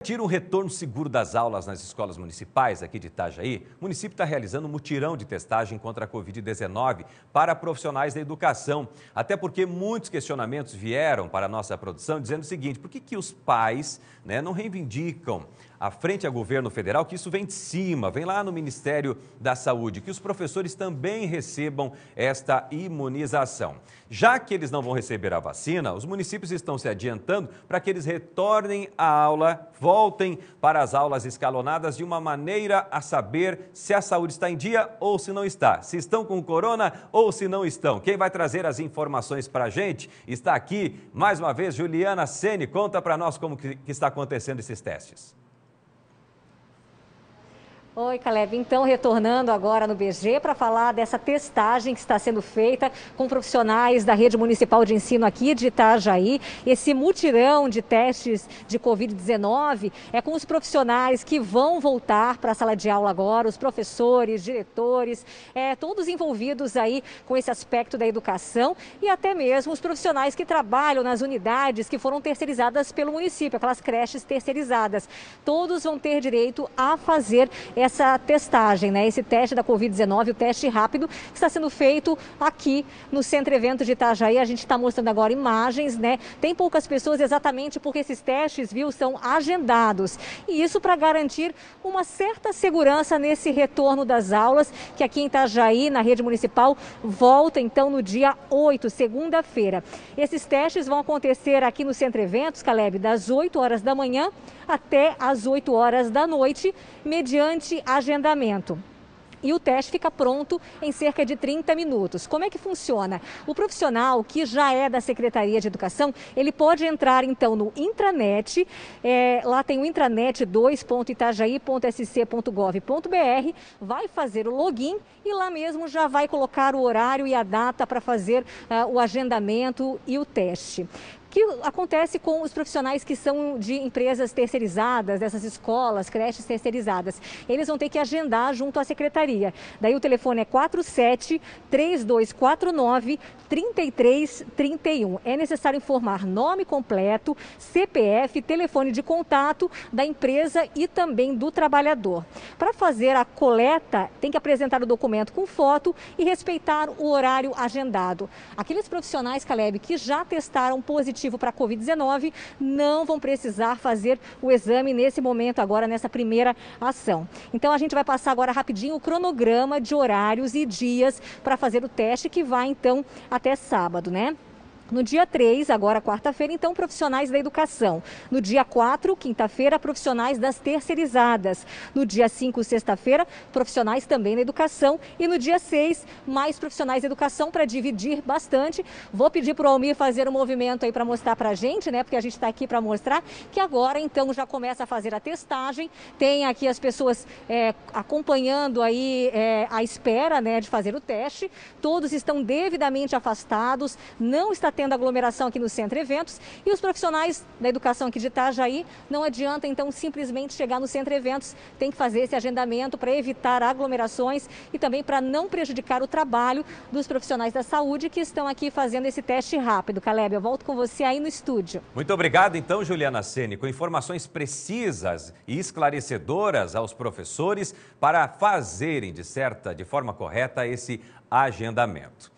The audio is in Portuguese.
Tira um retorno seguro das aulas nas escolas municipais aqui de Itajaí, o município está realizando um mutirão de testagem contra a Covid-19 para profissionais da educação. Até porque muitos questionamentos vieram para a nossa produção dizendo o seguinte: por que os pais não reivindicam à frente ao governo federal que isso vem de cima, vem lá no Ministério da Saúde, que os professores também recebam esta imunização. Já que eles não vão receber a vacina, os municípios estão se adiantando para que eles retornem à aula, voltem para as aulas escalonadas de uma maneira a saber se a saúde está em dia ou se não está, se estão com corona ou se não estão. Quem vai trazer as informações para a gente está aqui, mais uma vez, Juliana Ceni. Conta para nós como que está acontecendo esses testes. Oi, Caleb. Então, retornando agora no BG para falar dessa testagem que está sendo feita com profissionais da rede municipal de ensino aqui de Itajaí. Esse mutirão de testes de Covid-19 é com os profissionais que vão voltar para a sala de aula agora, os professores, diretores, todos envolvidos aí com esse aspecto da educação e até mesmo os profissionais que trabalham nas unidades que foram terceirizadas pelo município, aquelas creches terceirizadas. Todos vão ter direito a fazer essa testagem, esse teste da Covid-19, o teste rápido, que está sendo feito aqui no Centro Evento de Itajaí. A gente está mostrando agora imagens, Tem poucas pessoas exatamente porque esses testes, são agendados. E isso para garantir uma certa segurança nesse retorno das aulas, que aqui em Itajaí, na rede municipal, volta então no dia 8, segunda-feira. Esses testes vão acontecer aqui no Centro Eventos, Caleb, das 8 horas da manhã até às 8 horas da noite, mediante agendamento. E o teste fica pronto em cerca de 30 minutos. Como é que funciona? O profissional que já é da Secretaria de Educação, ele pode entrar então no intranet, lá tem o intranet 2.itajaí.sc.gov.br, vai fazer o login e lá mesmo já vai colocar o horário e a data para fazer o agendamento e o teste. O que acontece com os profissionais que são de empresas terceirizadas, dessas escolas, creches terceirizadas? Eles vão ter que agendar junto à secretaria. Daí o telefone é 47-3249-3331. É necessário informar nome completo, CPF, telefone de contato da empresa e também do trabalhador. Para fazer a coleta, tem que apresentar o documento com foto e respeitar o horário agendado. Aqueles profissionais, Caleb, que já testaram positivo para a Covid-19 não vão precisar fazer o exame nesse momento agora, nessa primeira ação. Então a gente vai passar agora rapidinho o cronograma de horários e dias para fazer o teste, que vai então até sábado, No dia 3, agora quarta-feira, então, profissionais da educação. No dia 4, quinta-feira, profissionais das terceirizadas. No dia 5, sexta-feira, profissionais também da educação. E no dia 6, mais profissionais da educação para dividir bastante. Vou pedir para o Almir fazer um movimento aí para mostrar para a gente, Porque a gente está aqui para mostrar que agora, então, já começa a fazer a testagem. Tem aqui as pessoas acompanhando aí a espera, de fazer o teste. Todos estão devidamente afastados, não está tendo aglomeração aqui no Centro Eventos e os profissionais da educação aqui de Itajaí não adianta então simplesmente chegar no Centro Eventos, tem que fazer esse agendamento para evitar aglomerações e também para não prejudicar o trabalho dos profissionais da saúde que estão aqui fazendo esse teste rápido. Caleb, eu volto com você aí no estúdio. Muito obrigado então, Juliana Ceni, com informações precisas e esclarecedoras aos professores para fazerem de forma correta esse agendamento.